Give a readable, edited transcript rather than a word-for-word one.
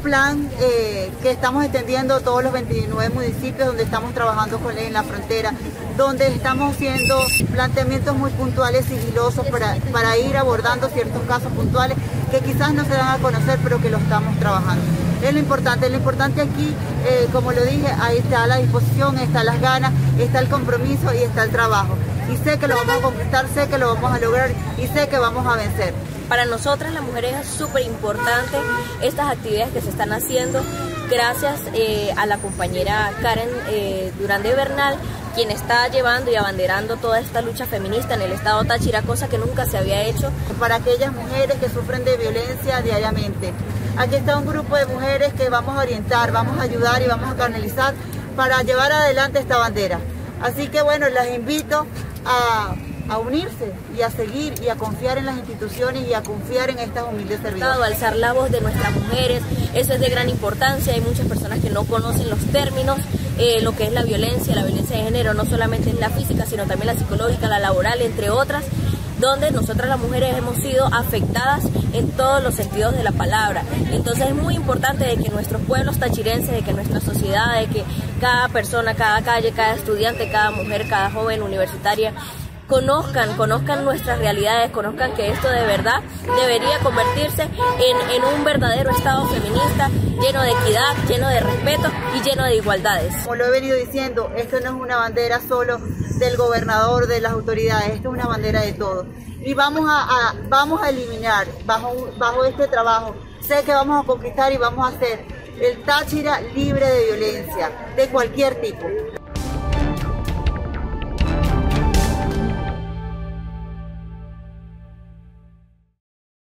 plan que estamos extendiendo a todos los 29 municipios donde estamos trabajando con ley en la frontera, donde estamos haciendo planteamientos muy puntuales, sigilosos, para ir abordando ciertos casos puntuales que quizás no se dan a conocer, pero que lo estamos trabajando. Es lo importante aquí, como lo dije, ahí está la disposición, están las ganas, está el compromiso y está el trabajo. Y sé que lo vamos a conquistar, sé que lo vamos a lograr y sé que vamos a vencer. Para nosotras las mujeres es súper importante estas actividades que se están haciendo gracias a la compañera Karen Durán de Bernal, quien está llevando y abanderando toda esta lucha feminista en el estado Táchira, cosa que nunca se había hecho. Para aquellas mujeres que sufren de violencia diariamente. Aquí está un grupo de mujeres que vamos a orientar, vamos a ayudar y vamos a canalizar para llevar adelante esta bandera. Así que bueno, las invito a unirse y a seguir y a confiar en las instituciones y a confiar en estas humildes servidoras. Alzar la voz de nuestras mujeres, eso es de gran importancia. Hay muchas personas que no conocen los términos, lo que es la violencia de género, no solamente es la física, sino también la psicológica, la laboral, entre otras, donde nosotras las mujeres hemos sido afectadas en todos los sentidos de la palabra. Entonces es muy importante de que nuestros pueblos tachirenses, de que nuestra sociedad, de que cada persona, cada calle, cada estudiante, cada mujer, cada joven universitaria conozcan nuestras realidades, conozcan que esto de verdad debería convertirse en un verdadero Estado feminista, lleno de equidad, lleno de respeto y lleno de igualdades. Como lo he venido diciendo, esto no es una bandera solo del gobernador, de las autoridades, esto es una bandera de todos. Y vamos a eliminar, bajo este trabajo, sé que vamos a conquistar y vamos a hacer el Táchira libre de violencia, de cualquier tipo.